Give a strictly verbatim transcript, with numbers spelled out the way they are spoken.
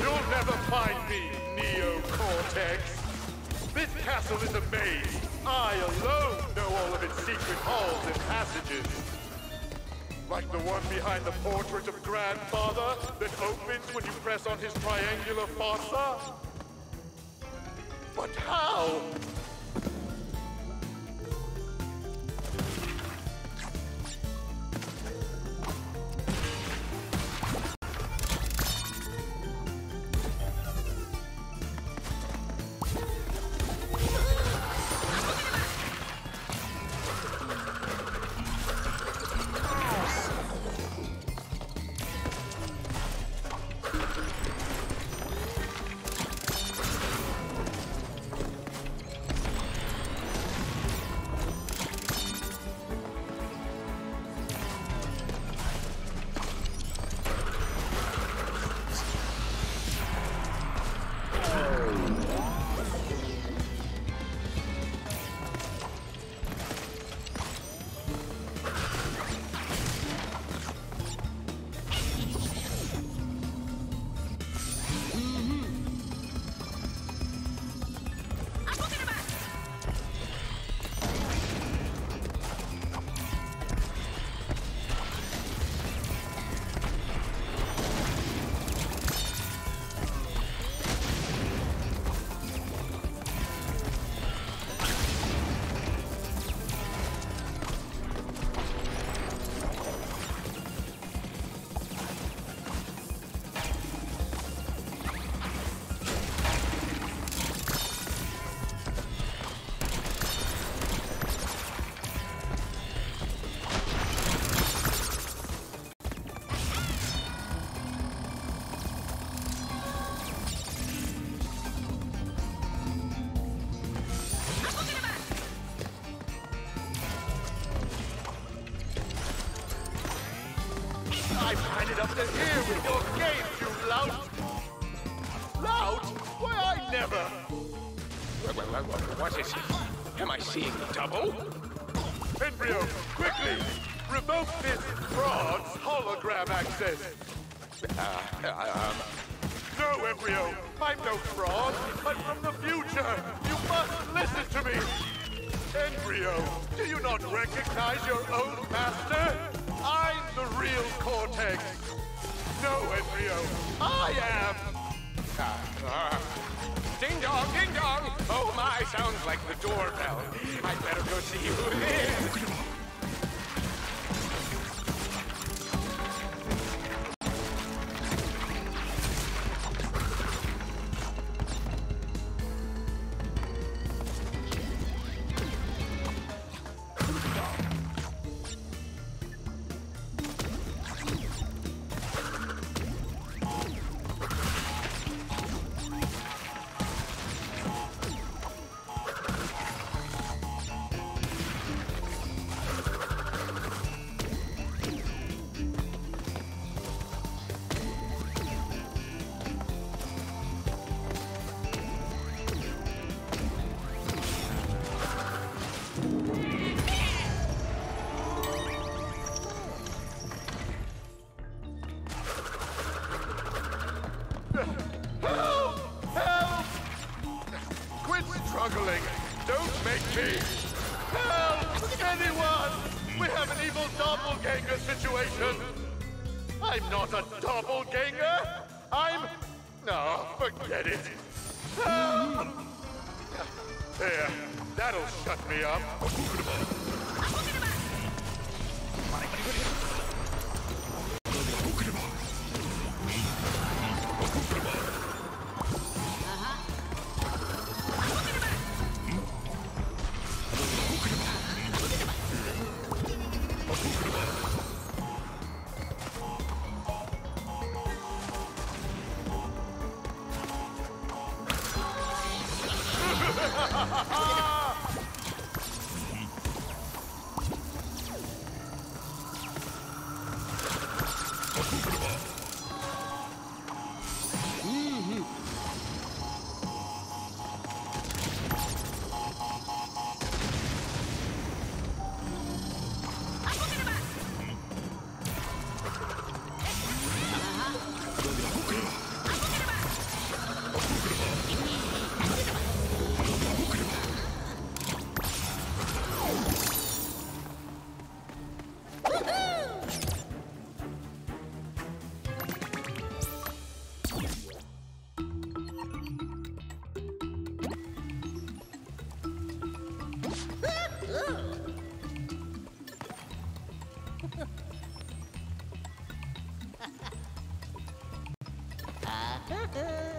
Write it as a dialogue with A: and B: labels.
A: You'll never find me, Neo-Cortex. This castle is a maze. I alone know all of its secret halls and passages. Like the one behind the portrait of Grandfather that opens when you press on his triangular fossa. But how? Up to here with your game, you lout! Lout? Why, I never!
B: What is it? Am I seeing double?
A: Embryo, quickly! Revoke this frog's hologram access!
B: Uh, um...
A: No, Embryo! I'm no frog! I'm from the future! You must listen to me! Embryo, do you not recognize your own master? I'm the real Cortex! No, Embryo, I am!
B: Uh, uh, ding dong, ding dong! Oh my, sounds like the doorbell. I'd better go see who it is.
A: Struggling. Don't make me. Help! Anyone! We have an evil doppelganger situation. I'm not a doppelganger. I'm... No, forget it. Help! There. That'll shut me up.
C: Uh,